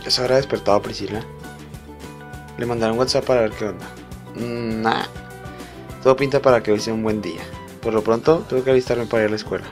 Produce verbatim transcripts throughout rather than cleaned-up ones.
¿Se habrá despertado Priscila? Le mandaré un WhatsApp para ver qué onda. Mm, nah. Todo pinta para que hoy sea un buen día. Por lo pronto, tengo que alistarme para ir a la escuela.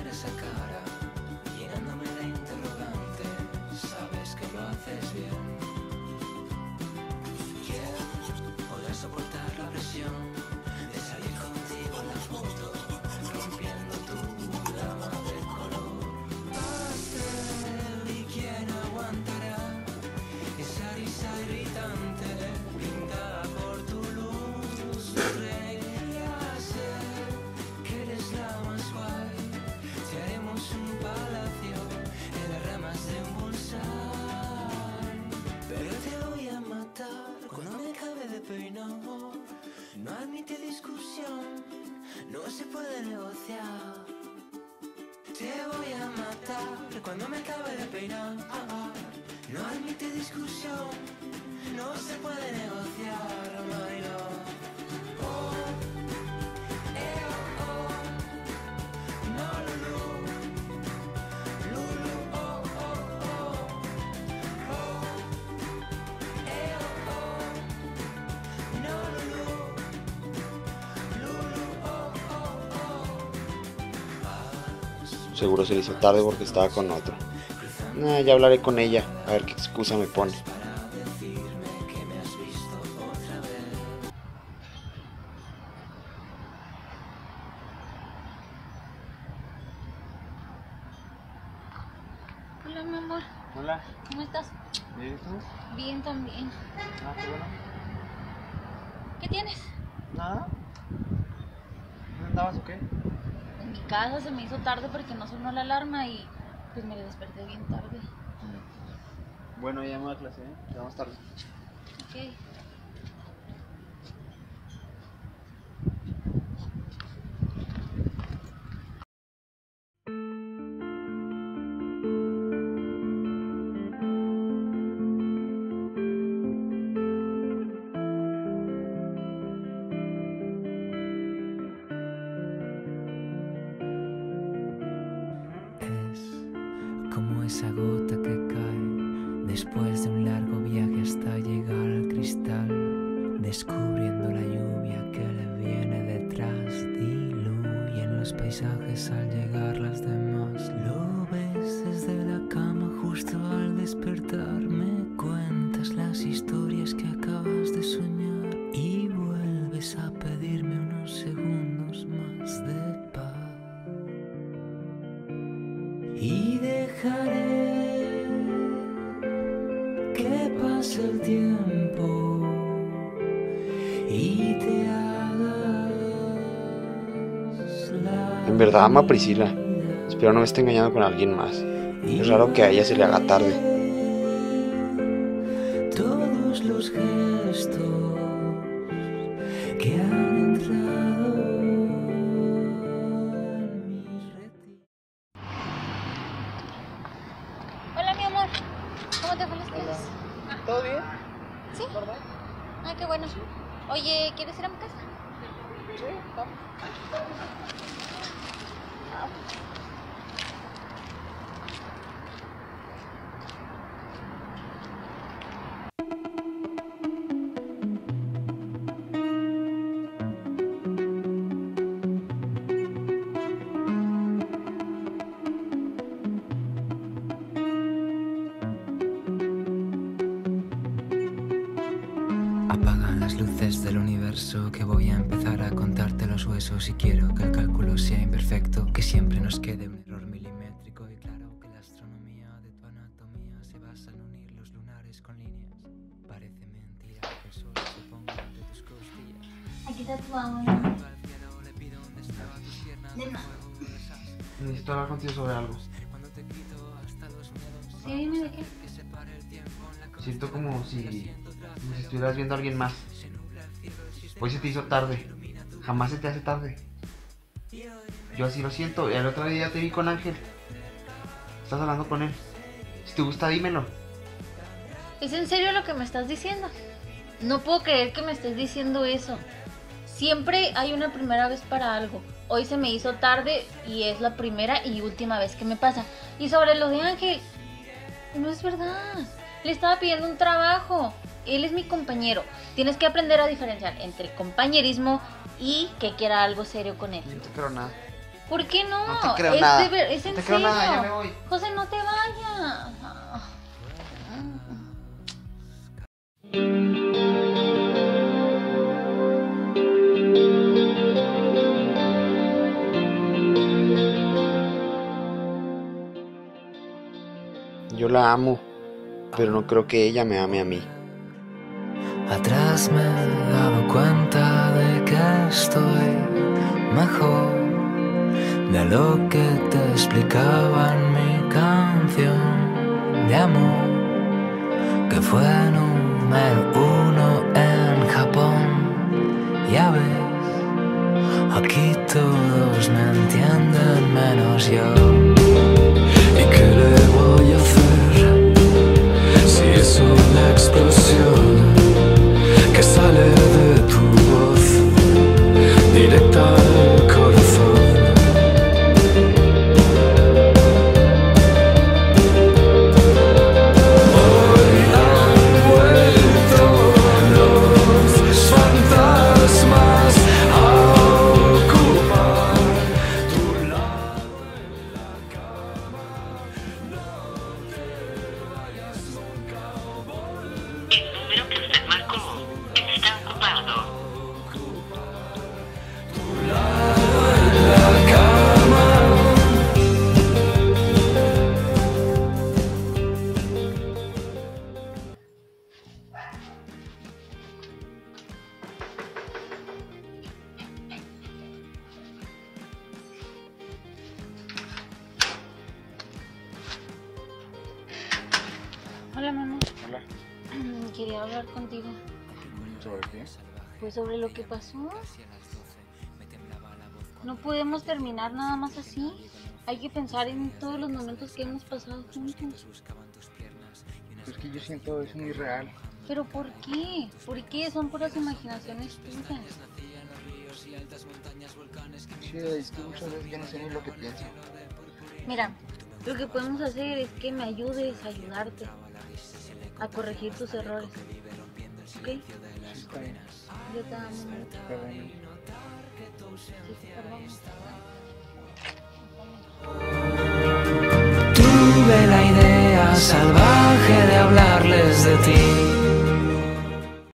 No admite discusión, no se puede negociar. Te voy a matar cuando me acabe de peinar. No admite discusión, no se puede negociar. My love. Oh, eh, oh, oh. No, Lulu. Lulu, oh, oh, oh. Oh, eh, oh, oh. No, Lulu. Seguro se le hizo tarde porque estaba con otro. Nah, ya hablaré con ella, a ver qué excusa me pone. Hola, mi amor. Hola. ¿Cómo estás? ¿Bien y tú? Bien también. Ah, qué bueno. ¿Qué tienes? ¿Nada? ¿Dónde andabas o qué? En mi casa se me hizo tarde porque no sonó la alarma y pues me desperté bien tarde. Bueno, ya me voy a clase, ¿eh? Ya vamos tarde. Ok. Como esa gota que cae después de un largo viaje hasta llegar al cristal, descubriendo la lluvia que le viene detrás, diluyen los paisajes al llegar las demás. Lo ves desde la cama justo al despertar, me cuentas las historias que acabas de soñar y vuelves a pedirme unos segundos más de paz. Y dejaré que pase el tiempo y te hagas la En verdad ama a Priscila. Espero no me esté engañando con alguien más. Es raro que a ella se le haga tarde. todos los gestos que han entrado en mis retiros. Hola, mi amor. ¿Cómo te fue las clases? ¿Todo bien? ¿Sí? ¿Verdad? Ah, qué bueno. Oye, ¿quieres ir a mi casa? Sí, vamos. Apagan las luces del universo, que voy a empezar a contarte los huesos y quiero que el cálculo sea imperfecto, que siempre nos quede un error milimétrico y claro que la astronomía de tu anatomía se basa en unir los lunares con líneas. Parece mentira que el sol se ponga entre tus costillas. Aquí está tu mamá, ¿no? Nena. Necesito hablar contigo sobre algo. Sí, dime de qué. Siento como si, como si estuvieras viendo a alguien más. Hoy se te hizo tarde. Jamás se te hace tarde. Yo así lo siento. El otro día te vi con Ángel. Estás hablando con él. Si te gusta, dímelo. ¿Es en serio lo que me estás diciendo? No puedo creer que me estés diciendo eso. Siempre hay una primera vez para algo. Hoy se me hizo tarde y es la primera y última vez que me pasa. Y sobre lo de Ángel, no es verdad. Le estaba pidiendo un trabajo. Él es mi compañero. Tienes que aprender a diferenciar entre compañerismo y que quiera algo serio con él. No te creo nada. ¿Por qué no? No te creo es nada. de ver- es No en te creo serio. nada, ya me voy. José, no te vayas. Yo la amo, pero no creo que ella me ame a mí. Atrás me he dado cuenta de que estoy mejor de lo que te explicaba en mi canción de amor, que fue número uno en Japón. Ya ves, aquí todos me entienden menos yo. ¿Y qué le voy a hacer si es una explosión que sale de tu voz directa al corazón? Hoy han vuelto los fantasmas a ocupar tu lado en la cama. No te vayas nunca a volver. El número que usted marcó está ocupado. Tu lado en la cama. Hola, mamá. Hola, Quería hablar contigo. ¿sobre qué? Pues sobre lo que pasó. No podemos terminar nada más así. Hay que pensar en todos los momentos que hemos pasado juntos. Es que yo siento eso muy real. ¿Pero por qué? ¿Por qué? Son puras imaginaciones tuyas. Sí, es que muchas veces yo no sé ni lo que pienso. Mira, lo que podemos hacer es que me ayudes a ayudarte a corregir tus errores. ¿Ok? Sí, está bien, Yo te amo. perdón. Sí, perdón. Tuve la idea salvaje de hablarles de ti.